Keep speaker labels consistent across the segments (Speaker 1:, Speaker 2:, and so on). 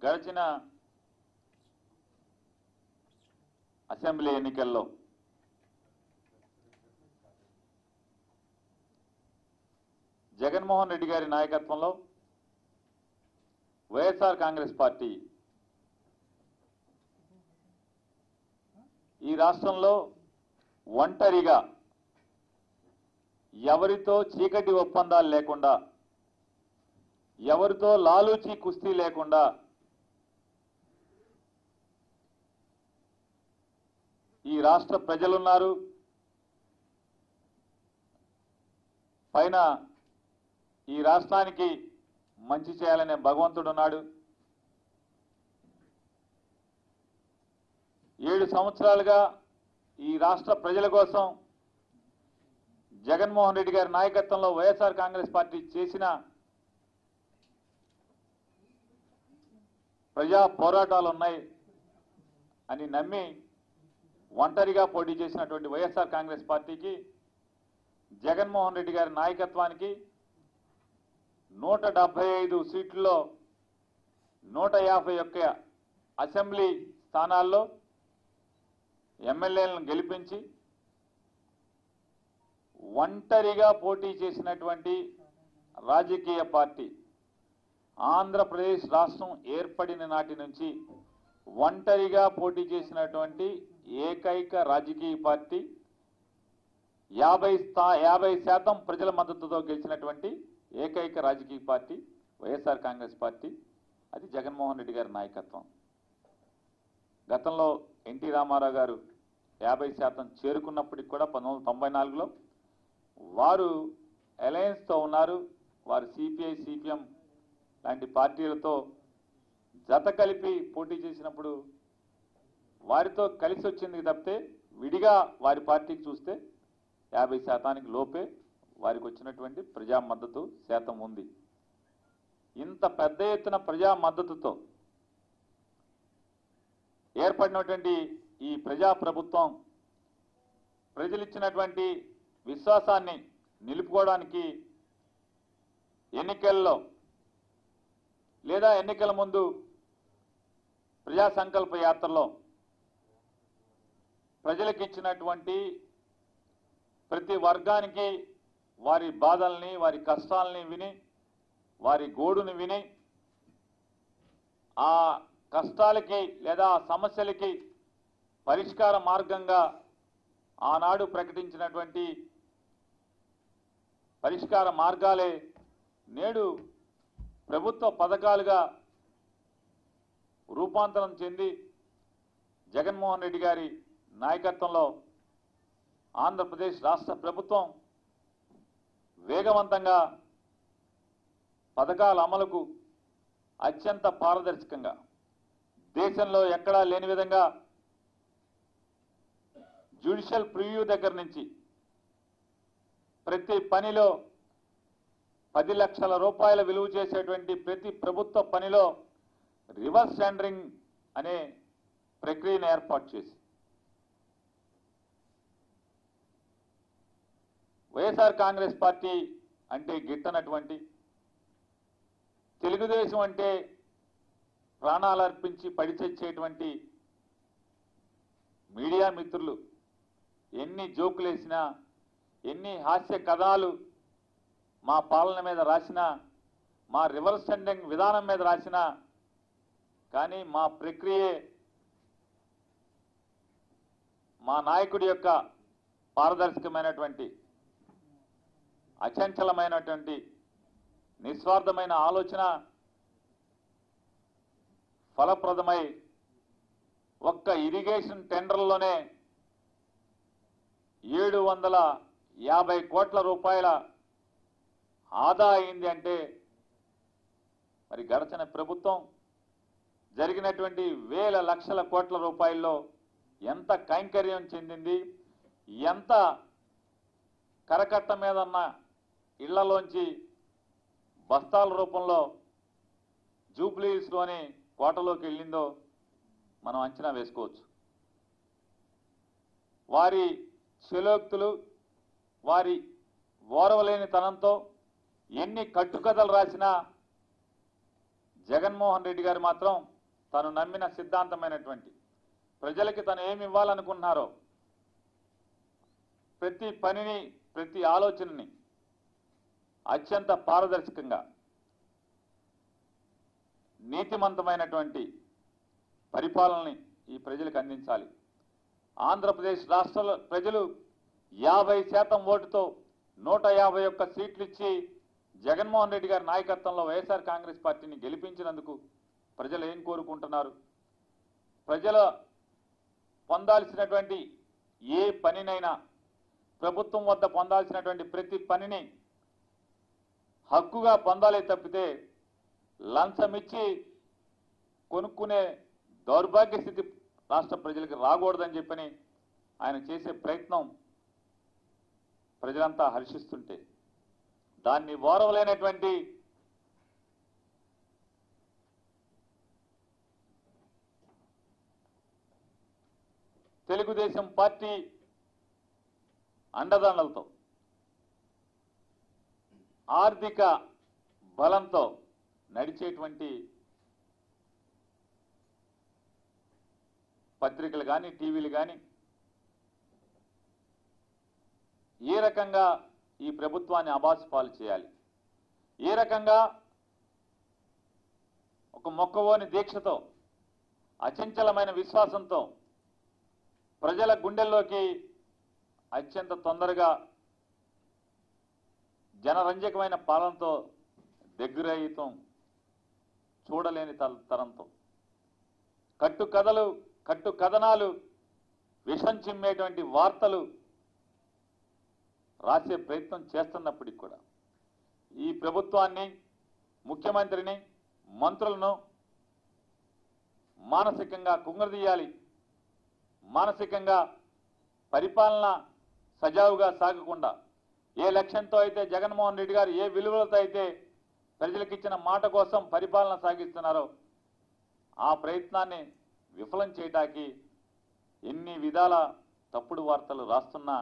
Speaker 1: గడిచిన అసెంబ్లీ ఎన్నికల్లో జగన్మోహన్ రెడ్డి గారి నాయకత్వంలో వైఎస్ఆర్ కాంగ్రెస్ పార్టీ ఈ రాష్ట్రంలో ఒంటరిగా ఎవరితో చీకటి ఒప్పందాలు లేకుండా ఎవరితో లాలూచీ కుస్తీ లేకుండా ఈ రాష్ట్ర ప్రజలున్నారు. పైన ఈ రాష్ట్రానికి మంచి చేయాలనే భగవంతుడున్నాడు. 7 సంవత్సరాలుగా ఈ రాష్ట్ర ప్రజల కోసం జగన్మోహన్ రెడ్డి గారి నాయకత్వంలో వైఎస్ఆర్ కాంగ్రెస్ పార్టీ చేసిన ప్రజా పోరాటాలు ఉన్నాయి అని నమ్మి ఒంటరిగా పోటీ చేసినటువంటి వైఎస్ఆర్ కాంగ్రెస్ పార్టీకి జగన్మోహన్ రెడ్డి గారి నాయకత్వానికి 175 సీట్లలో 151 అసెంబ్లీ స్థానాల్లో ఎమ్మెల్యేలను గెలిపించి ఒంటరిగా పోటీ చేసినటువంటి రాజకీయ పార్టీ, ఆంధ్రప్రదేశ్ రాష్ట్రం ఏర్పడిన నాటి నుంచి ఒంటరిగా పోటీ చేసినటువంటి ఏకైక రాజకీయ పార్టీ, 50% ప్రజల మద్దతుతో గెలిచినటువంటి ఏకైక రాజకీయ పార్టీ వైఎస్ఆర్ కాంగ్రెస్ పార్టీ. అది జగన్మోహన్ రెడ్డి గారి నాయకత్వం. గతంలో ఎన్టీ రామారావు గారు 50% చేరుకున్నప్పటికి కూడా 1994లో వారు అలయన్స్తో ఉన్నారు. వారు సిపిఐ, సిపిఎం లాంటి పార్టీలతో జత కలిపి పోటీ చేసినప్పుడు వారితో కలిసి వచ్చింది తప్పితే విడిగా వారి పార్టీకి చూస్తే 50% లోపే వారికి వచ్చినటువంటి ప్రజా మద్దతు శాతం ఉంది. ఇంత పెద్ద ఎత్తున ప్రజా మద్దతుతో ఏర్పడినటువంటి ఈ ప్రజా ప్రభుత్వం ప్రజలిచ్చినటువంటి విశ్వాసాన్ని నిలుపుకోవడానికి ఎన్నికల్లో లేదా ఎన్నికల ముందు ప్రజా సంకల్ప యాత్రలో ప్రజలకు ఇచ్చినటువంటి ప్రతి వర్గానికి వారి బాధల్ని, వారి కష్టాలని విని, వారి గోడుని విని, ఆ కష్టాలకి లేదా ఆ సమస్యలకి పరిష్కార మార్గంగా ఆనాడు ప్రకటించినటువంటి పరిష్కార మార్గాలే నేడు ప్రభుత్వ పథకాలుగా రూపాంతరం చెంది జగన్మోహన్ రెడ్డి గారి నాయకత్వంలో ఆంధ్రప్రదేశ్ రాష్ట్ర ప్రభుత్వం వేగవంతంగా పథకాల అమలుకు అత్యంత పారదర్శకంగా దేశంలో ఎక్కడా లేని విధంగా జ్యుడిషియల్ ప్రివ్యూ దగ్గర నుంచి ప్రతి పనిలో 10 లక్షల రూపాయల విలువ చేసేటువంటి ప్రతి ప్రభుత్వ పనిలో రివర్స్ టెండరింగ్ అనే ప్రక్రియను ఏర్పాటు చేసి వైఎస్ఆర్ కాంగ్రెస్ పార్టీ అంటే గిట్టనటువంటి, తెలుగుదేశం అంటే ప్రాణాలు అర్పించి పడిచచ్చేటువంటి మీడియా మిత్రులు ఎన్ని జోకులేసినా, ఎన్ని హాస్య కథనాలు మా పాలన మీద రాసినా, మా రివర్స్ టెండరింగ్ విధానం మీద రాసినా కానీ మా ప్రక్రియే, మా నాయకుడి యొక్క పారదర్శకమైనటువంటి, అచంచలమైనటువంటి, నిస్వార్థమైన ఆలోచన ఫలప్రదమై ఒక్క ఇరిగేషన్ టెండర్లోనే 750 కోట్ల రూపాయల ఆదా అయింది అంటే మరి గడచిన ప్రభుత్వం జరిగినటువంటి వేల లక్షల కోట్ల రూపాయల్లో ఎంత కైంకర్యం చెందింది, ఎంత కరకట్ట మీదన్న ఇళ్లలోంచి బస్తాల రూపంలో జూబ్లీస్లోని కోటలోకి వెళ్ళిందో మనం అంచనా వేసుకోవచ్చు. వారి శలోక్తులు, వారి ఓరవలేని తనంతో ఎన్ని కట్టుకథలు రాసినా జగన్మోహన్ రెడ్డి గారు మాత్రం తను నమ్మిన సిద్ధాంతమైనటువంటి ప్రజలకి తను ఏమి ఇవ్వాలనుకుంటున్నారో ప్రతి పనిని ప్రతి ఆలోచనని అత్యంత పారదర్శకంగా నీతిమంతమైనటువంటి పరిపాలనని ఈ ప్రజలకు అందించాలి. ఆంధ్రప్రదేశ్ రాష్ట్ర ప్రజలు 50% ఓటుతో 151 సీట్లు ఇచ్చి జగన్మోహన్ రెడ్డి గారి నాయకత్వంలో వైఎస్ఆర్ కాంగ్రెస్ పార్టీని గెలిపించినందుకు ప్రజలు ఏం కోరుకుంటున్నారు? ప్రజలు పొందాల్సినటువంటి ఏ పనినైనా ప్రభుత్వం వద్ద పొందాల్సినటువంటి ప్రతి పనిని హక్కుగా పొందాలే తప్పితే లంచమిచ్చి కొనుక్కునే దౌర్భాగ్య స్థితి రాష్ట్ర ప్రజలకు రాకూడదని చెప్పని ఆయన చేసే ప్రయత్నం ప్రజలంతా హర్షిస్తుంటే దాన్ని ఓరవలేనటువంటి తెలుగుదేశం పార్టీ అండదండలతో ఆర్థిక బలంతో నడిచేటువంటి పత్రికలు కానీ టీవీలు కానీ ఏ రకంగా ఈ ప్రభుత్వాన్ని అబాసుపాలు చేయాలి, ఏ రకంగా ఒక మొక్కవోని దీక్షతో అచంచలమైన విశ్వాసంతో ప్రజల గుండెల్లోకి అత్యంత తొందరగా జనరంజకమైన పాలనతో దగ్గరయ్యటం చూడలేని తరంతో కట్టు కథనాలు విషం చిమ్మేటువంటి వార్తలు రాసే ప్రయత్నం చేస్తున్నప్పటికీ కూడా ఈ ప్రభుత్వాన్ని, ముఖ్యమంత్రిని, మంత్రులను మానసికంగా కుంగదీయాలి, మానసికంగా పరిపాలన సజావుగా సాగకుండా ఏ లక్ష్యంతో అయితే జగన్మోహన్ రెడ్డి గారు ఏ విలువలతో అయితే ప్రజలకు ఇచ్చిన మాట కోసం పరిపాలన సాగిస్తున్నారో ఆ ప్రయత్నాన్ని విఫలం చేయడానికి ఎన్ని విధాల తప్పుడు వార్తలు రాస్తున్నా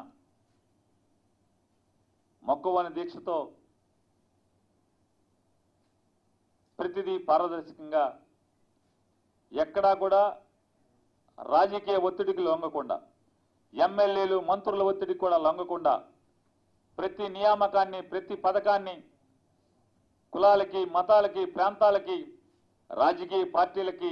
Speaker 1: మొక్కవోని దీక్షతో ప్రతిదీ పారదర్శకంగా ఎక్కడా కూడా రాజకీయ ఒత్తిడికి లొంగకుండా, ఎమ్మెల్యేలు మంత్రుల ఒత్తిడికి కూడా లొంగకుండా ప్రతి నియామకాన్ని, ప్రతి పథకాన్ని కులాలకి, మతాలకి, ప్రాంతాలకి, రాజకీయ పార్టీలకి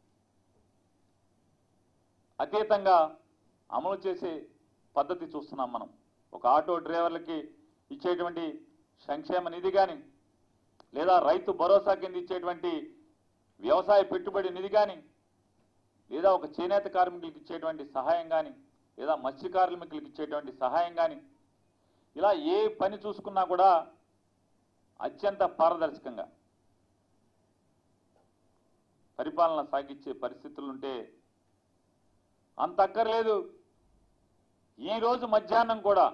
Speaker 1: అతీతంగా అమలు చేసే పద్ధతి చూస్తున్నాం మనం. ఒక ఆటో డ్రైవర్లకి ఇచ్చేటువంటి సంక్షేమ నిధి కానీ, లేదా రైతు భరోసా కింద ఇచ్చేటువంటి వ్యవసాయ పెట్టుబడి నిధి కానీ, లేదా ఒక చేనేత కార్మికులకు ఇచ్చేటువంటి సహాయం కానీ, లేదా మత్స్య కార్మికులకు ఇచ్చేటువంటి సహాయం కానీ, ఇలా ఏ పని చూసుకున్నా కూడా అత్యంత పారదర్శకంగా పరిపాలన సాగించే పరిస్థితులుంటే అంత అక్కర్లేదు. ఈరోజు మధ్యాహ్నం కూడా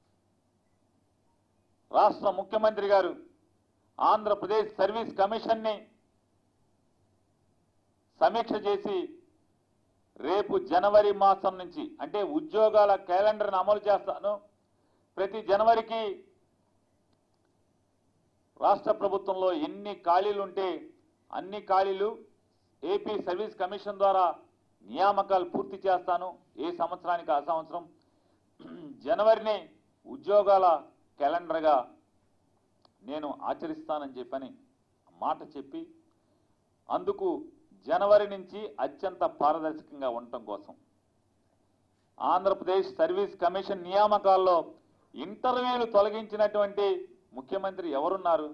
Speaker 1: రాష్ట్ర ముఖ్యమంత్రి గారు ఆంధ్రప్రదేశ్ సర్వీస్ కమిషన్ని సమీక్ష చేసి రేపు జనవరి మాసం నుంచి అంటే ఉద్యోగాల క్యాలెండర్ను అమలు చేస్తాను, ప్రతి జనవరికి రాష్ట్ర ప్రభుత్వంలో ఎన్ని ఖాళీలు ఉంటే అన్ని ఖాళీలు ఏపీ సర్వీస్ కమిషన్ ద్వారా నియామకాలు పూర్తి చేస్తాను, ఏ సంవత్సరానికి ఆ సంవత్సరం జనవరిని ఉద్యోగాల క్యాలెండర్గా నేను ఆచరిస్తానని చెప్పని మాట చెప్పి అందుకు జనవరి నుంచి అత్యంత పారదర్శకంగా ఉండటం కోసం ఆంధ్రప్రదేశ్ సర్వీస్ కమిషన్ నియామకాల్లో ఇంటర్వ్యూలు తొలగించినటువంటి ముఖ్యమంత్రి ఎవరున్నారు?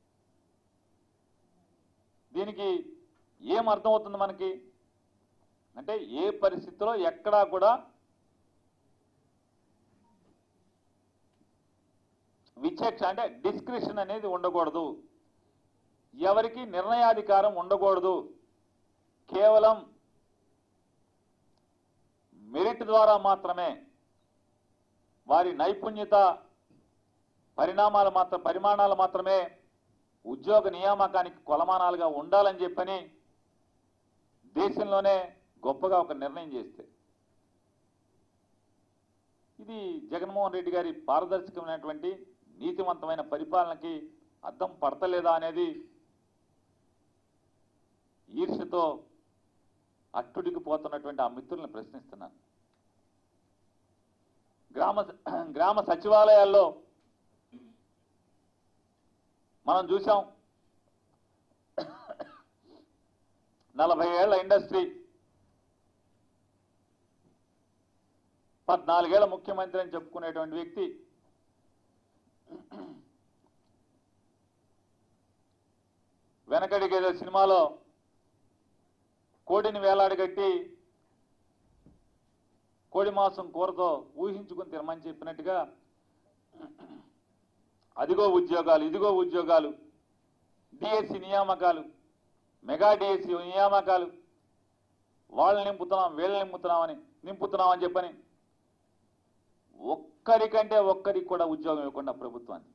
Speaker 1: దీనికి ఏం అర్థమవుతుంది మనకి అంటే ఏ పరిస్థితిలో ఎక్కడా కూడా విచక్ష అంటే డిస్క్రిషన్ అనేది ఉండకూడదు, ఎవరికి నిర్ణయాధికారం ఉండకూడదు, కేవలం మెరిట్ ద్వారా మాత్రమే వారి నైపుణ్యత పరిమాణాలు మాత్రమే ఉద్యోగ నియామకానికి కొలమానాలుగా ఉండాలని చెప్పని దేశంలోనే గొప్పగా ఒక నిర్ణయం చేస్తే ఇది జగన్మోహన్ రెడ్డి గారి పారదర్శకమైనటువంటి నీతివంతమైన పరిపాలనకి అద్దం పడతలేదా అనేది ఈర్ష్యతో అట్టుడికి పోతున్నటువంటి ఆ మిత్రులను ప్రశ్నిస్తున్నాను. గ్రామ సచివాలయాల్లో మనం చూసాం, 40 ఏళ్ల ఇండస్ట్రీ, 14 ఏళ్ల ముఖ్యమంత్రి అని చెప్పుకునేటువంటి వ్యక్తి వెనకడికి ఏదో సినిమాలో కోడిని వేలాడగట్టి కోడి మాంసం కూరతో ఊహించుకుని తినమని చెప్పినట్టుగా అదిగో ఉద్యోగాలు, ఇదిగో ఉద్యోగాలు, డిఎస్సి నియామకాలు, మెగా డిఎస్సి నియామకాలు, వాళ్ళని నింపుతున్నాం, వీళ్ళని నింపుతున్నామని చెప్పని ఒక్కరికంటే ఒక్కరికి కూడా ఉద్యోగం ఇవ్వకుండా ప్రభుత్వాన్ని